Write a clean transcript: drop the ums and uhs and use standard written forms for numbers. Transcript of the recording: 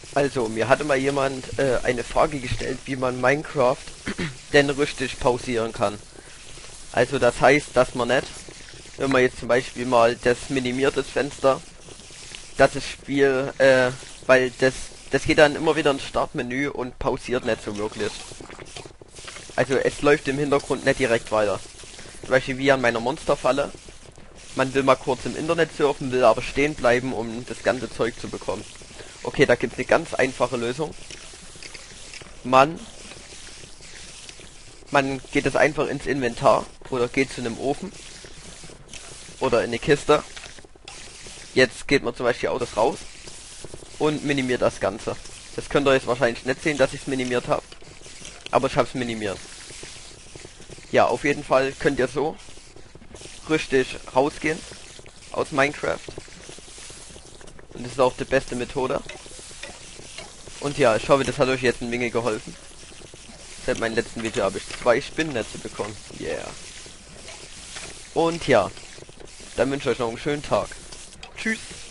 Also, mir hatte mal jemand eine Frage gestellt, wie man Minecraft denn richtig pausieren kann. Also das heißt, dass man nicht, wenn man jetzt zum Beispiel mal das minimiert, das Fenster, dass das Spiel, weil das geht dann immer wieder ins Startmenü und pausiert nicht so wirklich. Also es läuft im Hintergrund nicht direkt weiter. Zum Beispiel wie an meiner Monsterfalle. Man will mal kurz im Internet surfen, will aber stehen bleiben, um das ganze Zeug zu bekommen. Okay, da gibt es eine ganz einfache Lösung. Man Man geht es einfach ins Inventar oder geht zu einem Ofen oder in eine Kiste. Jetzt geht man zum Beispiel Autos raus und minimiert das Ganze. Das könnt ihr jetzt wahrscheinlich nicht sehen, dass ich es minimiert habe, aber ich habe es minimiert. Ja, auf jeden Fall könnt ihr so richtig rausgehen aus Minecraft. Und das ist auch die beste Methode. Und ja, ich hoffe, das hat euch jetzt eine Menge geholfen. Seit meinem letzten Video habe ich 2 Spinnennetze bekommen. Yeah. Und ja, dann wünsche ich euch noch einen schönen Tag. Tschüss.